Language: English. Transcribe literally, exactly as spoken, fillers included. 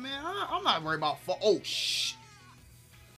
man, I, I'm not worried about. Fu- oh, shh.